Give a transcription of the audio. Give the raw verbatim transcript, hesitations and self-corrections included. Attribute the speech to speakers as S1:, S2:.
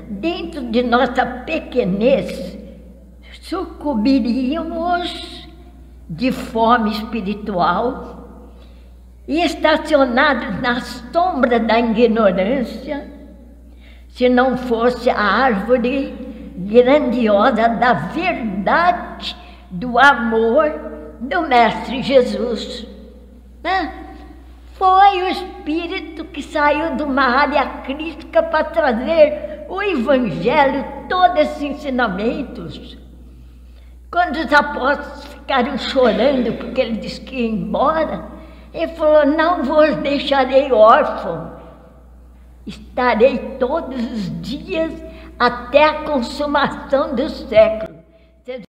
S1: dentro de nossa pequenez, sucumbiríamos de fome espiritual e estacionados na sombra da ignorância, se não fosse a árvore grandiosa da verdade, do amor do Mestre Jesus, né? Foi o Espírito que saiu de uma área crítica para trazer o Evangelho, todos esses ensinamentos. Quando os apóstolos ficaram chorando porque ele disse que ia embora, ele falou: não vos deixarei órfão, estarei todos os dias até a consumação do século.